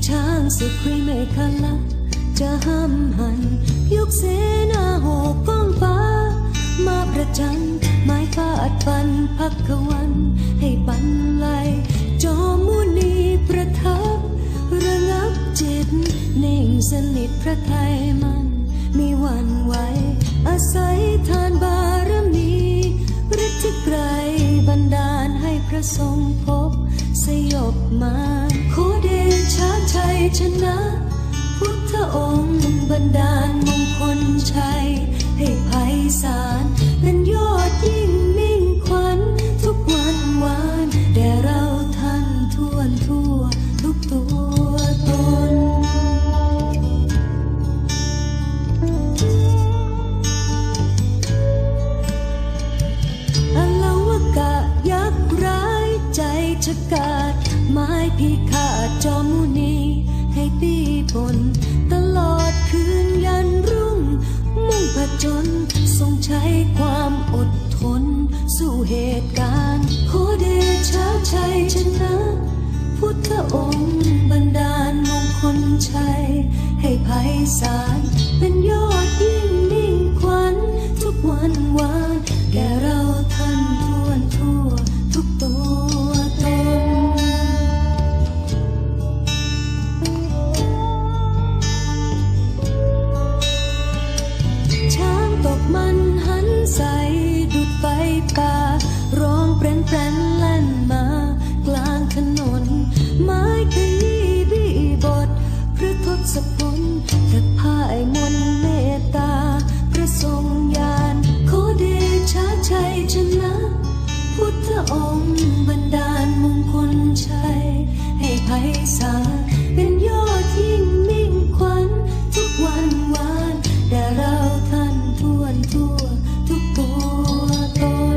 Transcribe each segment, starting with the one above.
ช้างสุขรีเมฆละจะห้ามหันยกเสนาโหกก้องฟ้ามาประจันไม้ฟาดฟันพักวันให้บันไลจอมมุนีประทับระงับจิตนิ่งสนิทพระทัยมันมีวันไหวอาศัยทานบารมีฤทธิไกรบันดาลให้พระทรงพบสยบมาขอเดชะชัยชนะพุทธองค์บันดาลมงคลชัยให้ไพศาลเป็นยอดยิ่งมิ่งขวัญทุกวันวานแด่เราท่านทั่วทุกตัวตนอลาวกะยักษ์ร้ายใจฉกาจไม้พิฆาตจอมมุนีให้ปีปนตลอดคืนยันรุ่งมุ่งผจญทรงใช้ความอดทนสู้เหตุการณ์ขอเดชะชัยชนะพุทธองค์บันดาลมงคลชัยให้ไพศาลเป็นยอดยิ่งมิ่งขวัญทุกวันวานแก่เราท่านทั่วทุกตัวตนช้างตกมันหันใสดุดไฟป่าร้องแปรนแล่นมากลางถนนไม้ขยี้บี้บทพระทศพลแต่พ่ายมนเมตตาพระทรงญาณขอเดชะชัยชนะพุทธองค์บันดาลมงคลชัยให้ไพศาลเป็นยอดยิ่งมิ่งขวัญทุกวันวานแด่เราท่านทั่วทุกตัวตน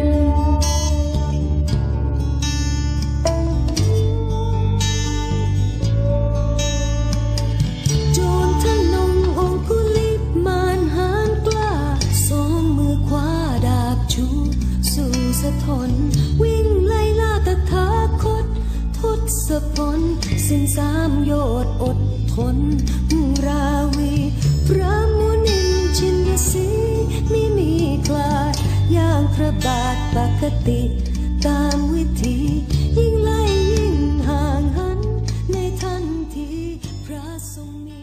โจรทนงองคุลิมานหางกล้าสองมือขวาดาบชูสู่สะทนวิ่งไล่ล่าตถาคตทศพลสิ้นสามโยชน์อดทนราวีพระมุนินชินสีไม่มีคลาดอย่างพระบาทปกติตามวิธียิ่งไล่ยิ่งห่างหันในทันทีพระทรงมี